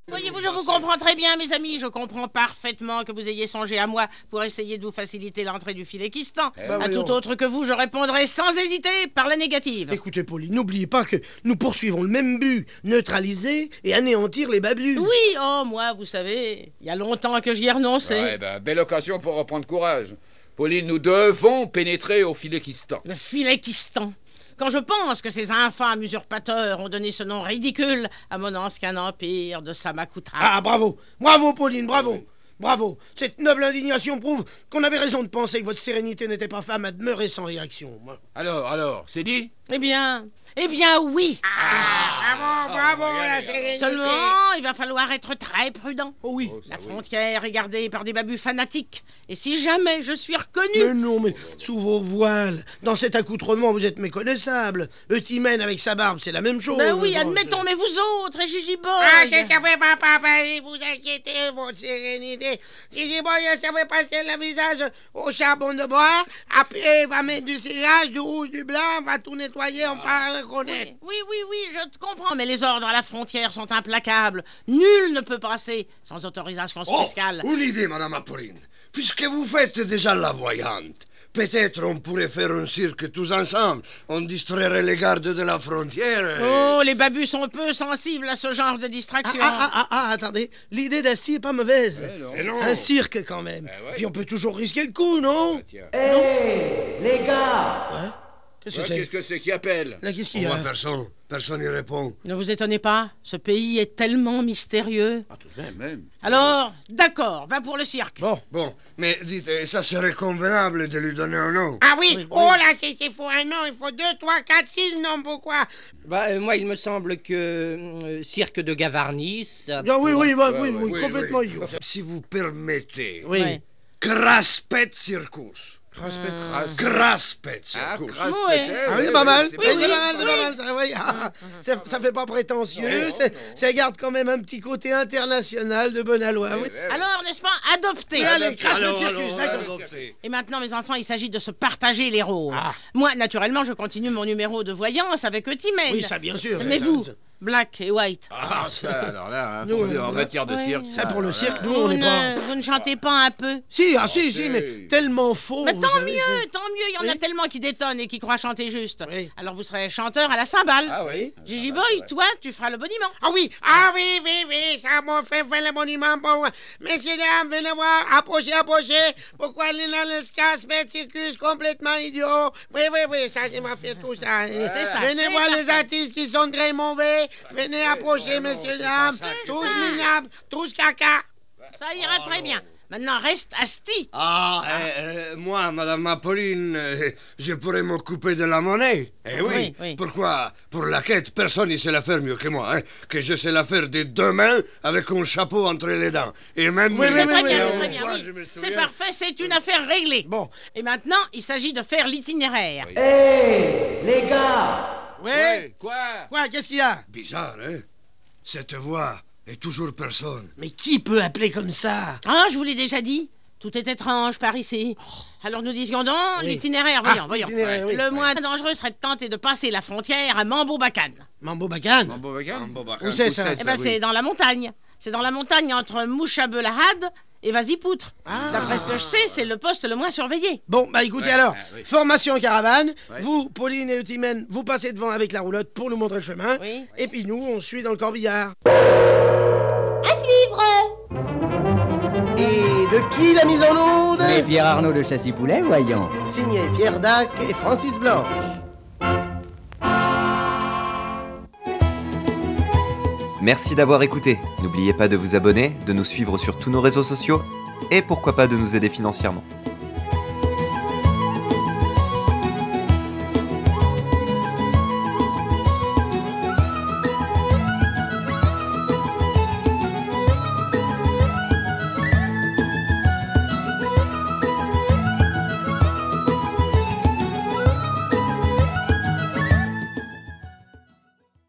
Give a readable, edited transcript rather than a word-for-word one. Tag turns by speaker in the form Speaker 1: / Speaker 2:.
Speaker 1: Voyez-vous, je vous comprends très bien, mes amis. Je comprends parfaitement que vous ayez songé à moi pour essayer de vous faciliter l'entrée du Filekistan. À tout autre que vous, je répondrai sans hésiter par la négative.
Speaker 2: Écoutez, Pauline, n'oubliez pas que nous poursuivons le même but, neutraliser et anéantir les babus.
Speaker 1: Oui, oh, moi, vous savez, il y a longtemps que j'y ai renoncé.
Speaker 3: Ouais, belle occasion pour reprendre courage. Pauline, nous devons pénétrer au Filekistan.
Speaker 1: Le Filekistan. Quand je pense que ces infâmes usurpateurs ont donné ce nom ridicule à mon ancien empire de Samakutra.
Speaker 2: Ah, bravo. Bravo, Pauline, bravo. Bravo. Cette noble indignation prouve qu'on avait raison de penser que votre sérénité n'était pas femme à demeurer sans réaction.
Speaker 3: Alors, c'est dit?
Speaker 1: Eh bien oui.
Speaker 4: Bravo, la sérénité.
Speaker 1: Seulement, il va falloir être très prudent.
Speaker 2: Oh oui.
Speaker 1: La frontière est gardée par des babus fanatiques. Et si jamais je suis reconnu...
Speaker 2: Mais non, mais sous vos voiles, dans cet accoutrement, vous êtes méconnaissable. Eutimène avec sa barbe, c'est la même chose.
Speaker 1: Ben oui, admettons, mais vous autres, et Gigi Boy...
Speaker 4: Ah, ça fait pas falloir vous inquiéter, votre sérénité. Gigi Boy, ça fait passer le visage au charbon de bois. Après, il va mettre du cirage, du rouge, du blanc, on va tout nettoyer, on va reconnaître.
Speaker 1: Oui, je te comprends, mais les ordres à la frontière sont implacables. Nul ne peut passer sans autorisation spéciale.
Speaker 5: Une idée, Madame Apolline. Puisque vous faites déjà la voyante, peut-être on pourrait faire un cirque tous ensemble. On distrairait les gardes de la frontière.
Speaker 1: Oh, les babus sont peu sensibles à ce genre de distraction.
Speaker 2: Attendez. L'idée d'Asti est pas mauvaise.
Speaker 5: Non.
Speaker 2: Un cirque, quand même. Puis on peut toujours risquer le coup, non?
Speaker 6: Hé, les gars!
Speaker 2: Ouais.
Speaker 3: Qu'est-ce que c'est qui appelle?
Speaker 2: Là, qu'est-ce qu'il
Speaker 5: On
Speaker 2: y a?
Speaker 5: voit personne. Personne n'y répond.
Speaker 1: Ne vous étonnez pas, ce pays est tellement mystérieux.
Speaker 3: Ah, tout de même.
Speaker 1: Alors, d'accord, va pour le cirque.
Speaker 5: Bon, mais dites, ça serait convenable de lui donner un nom.
Speaker 4: Ah oui, oh là, il faut un nom, il faut 2, 3, 4, 6 noms, pourquoi?
Speaker 6: Moi, il me semble que cirque de Gavarnie, ça...
Speaker 2: Ah, oui,
Speaker 5: Oui,
Speaker 2: complètement
Speaker 5: oui.
Speaker 2: idiot.
Speaker 5: Si vous permettez.
Speaker 2: Oui.
Speaker 1: Ouais.
Speaker 5: Craspet Circus. Craspet Circus.
Speaker 2: Ah oui, pas mal.
Speaker 1: Oui,
Speaker 2: C'est pas mal. Ça, oui. Ça fait pas prétentieux. Ça garde quand même un petit côté international de bonne aloi. Oui.
Speaker 1: Alors, n'est-ce pas, adopter.
Speaker 2: Allez, crasse le circus, d'accord.
Speaker 1: Et maintenant, mes enfants, il s'agit de se partager les rôles. Moi, naturellement, je continue mon numéro de voyance avec Eutimène.
Speaker 2: Oui, ça, bien sûr.
Speaker 1: Mais vous, Black et White.
Speaker 3: Ah, ça, alors là,
Speaker 2: Nous,
Speaker 3: en matière de cirque...
Speaker 2: Ça, pour le cirque, nous, on n'est pas...
Speaker 1: Vous ne chantez pas un peu?
Speaker 2: Si, mais tellement faux.
Speaker 1: Mais
Speaker 2: vous
Speaker 1: tant
Speaker 2: savez.
Speaker 1: mieux, il y en a
Speaker 2: Oui.
Speaker 1: tellement qui détonnent et qui croient chanter juste.
Speaker 2: Oui.
Speaker 1: Alors vous serez chanteur à la cymbale.
Speaker 3: Ah oui?
Speaker 1: Gigi Boy, toi, tu feras le boniment.
Speaker 4: Ah oui, ça m'a fait le monument pour... Messieurs, dames, venez voir, approchez. Pourquoi il est dans le Craspet Circus complètement idiot? Oui, ça, il m'a fait tout ça.
Speaker 1: C'est ça,
Speaker 4: Venez
Speaker 1: c'est
Speaker 4: voir
Speaker 1: ça.
Speaker 4: les artistes qui sont très mauvais. Venez approcher, messieurs, dames. Tous minables, tous caca.
Speaker 1: Ça ira très bien. Maintenant, reste Asti.
Speaker 5: Moi, Madame Apolline, je pourrais m'occuper de la monnaie. Eh oui.
Speaker 1: Oui.
Speaker 5: Pourquoi? Pour la quête, personne ne sait la faire mieux que moi. Que je sais la faire des 2 mains avec un chapeau entre les dents. Et même...
Speaker 1: C'est très bien,
Speaker 5: une
Speaker 1: c'est très bien.
Speaker 5: fois,
Speaker 1: Oui.
Speaker 5: je me
Speaker 1: C'est
Speaker 5: souviens-
Speaker 1: parfait, c'est une affaire réglée.
Speaker 2: Bon.
Speaker 1: Et maintenant, il s'agit de faire l'itinéraire.
Speaker 6: Hé, les gars!
Speaker 2: Ouais.
Speaker 3: Quoi?
Speaker 2: Qu'est-ce qu'il y a?
Speaker 5: Bizarre, hein? Cette voix est toujours personne.
Speaker 2: Mais qui peut appeler comme ça?
Speaker 1: Ah, je vous l'ai déjà dit. Tout est étrange par ici. Alors nous disions donc
Speaker 2: Oui.
Speaker 1: l'itinéraire, voyons.
Speaker 2: l'itinéraire, oui.
Speaker 1: Le moins dangereux serait de tenter de passer la frontière à Mambo-Bacan.
Speaker 2: Mambo Bacan. Où c'est ça?
Speaker 1: Eh ben, c'est dans la montagne. C'est dans la montagne entre Mouchabelahad et Vasipoutre. D'après ce que je sais, c'est le poste le moins surveillé.
Speaker 2: Bon, écoutez alors,
Speaker 3: oui.
Speaker 2: formation caravane, vous, Pauline et Eutimène, vous passez devant avec la roulotte pour nous montrer le chemin,
Speaker 1: Oui.
Speaker 2: et puis nous, on suit dans le corbillard.
Speaker 7: À suivre!
Speaker 2: Et de qui la mise en onde?
Speaker 8: Et Pierre Arnaud de Châssy-Poulet, voyons.
Speaker 2: Signé Pierre Dac et Francis Blanche.
Speaker 9: Merci d'avoir écouté. N'oubliez pas de vous abonner, de nous suivre sur tous nos réseaux sociaux et pourquoi pas de nous aider financièrement.